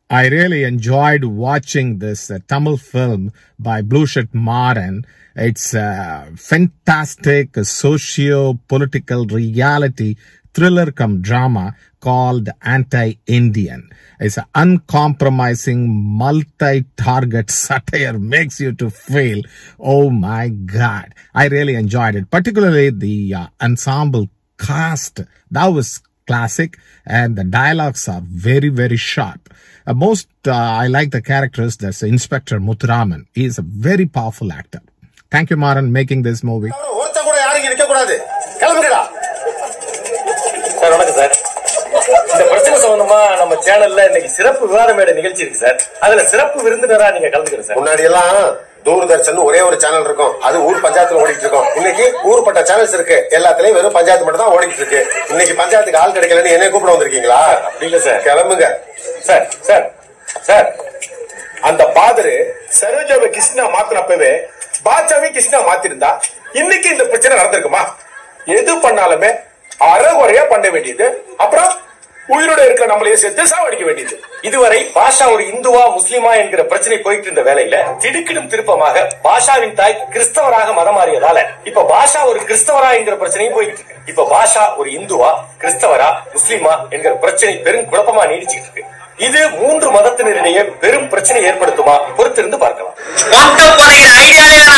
I really enjoyed watching this Tamil film by Blue Sattai Maram. It's a fantastic socio-political reality thriller cum drama called Anti-Indian. It's an uncompromising multi-target satire, makes you to feel, oh my God. I really enjoyed it, particularly the ensemble cast. That was classic, and the dialogues are very, very sharp. I like the characters. That's Inspector Muthuraman. He is a very powerful actor. Thank you, Maran, making this movie. இந்த பிரச்சனை சம்பந்தமா நம்ம சேனல்ல இன்னைக்கு சிறப்பு விவாத மேடை நிகழ்ச்சி இருக்கு சார். அதுல சிறப்பு விருந்தினரா நீங்க கலந்துக்கிறீங்க சார். முன்னாடி எல்லாம் தூர்தர்ஷன் ஒரே ஒரு சேனல் இருக்கும், அது ஊர் பஞ்சாயத்துல ஓடிட்டு இருக்கும். இன்னைக்கு ஊர்பட்ட சேனல்ஸ் இருக்கு, எல்லாத்துலயும் வெறும் பஞ்சாயத்து மட்டும் தான் ஓடிட்டு இருக்கு. இன்னைக்கு பஞ்சாயத்துக்கு ஆள் கிடைக்கலன்னு என்ன கூப்பிட வந்திருக்கீங்களா? அப்படி இல்ல சார், கிளம்புங்க சார். சார் சார் அந்த பாதரு சரோஜாவை கிருஷ்ணா மாத்தினப்பவே பாட்சாவே கிருஷ்ணா மாத்திருந்தா இன்னைக்கு இந்த பிரச்சனை நடந்திருக்குமா? எது பண்ணாலுமே அறகுறையா பண்ண வேண்டியது, அப்புறம் உயிரோட இருக்கிற நம்மளையே சேர்த்து சாவடிக்க வேண்டியது. இதுவரை பாஷா ஒரு இந்துவா முஸ்லிமா என்கிற பிரச்சனை போயிட்டு இருந்த வேலையில திடுக்கிடும் திருப்பமாக பாஷாவின் தாய் கிறிஸ்தவராக மதம் மாறியதால இப்ப பாஷா ஒரு கிறிஸ்தவரா என்கிற பிரச்சனையும் போயிட்டு இருக்கு. இப்ப பாஷா ஒரு இந்துவா கிறிஸ்தவரா முஸ்லிமா என்கிற பிரச்சனை பெரும் குழப்பமா நீடிச்சுட்டு இருக்கு. இது 3 மதத்தினரிடையே பெரும் பிரச்சனை ஏற்படுத்துமா? பொறுத்திருந்து பார்க்கலாம்.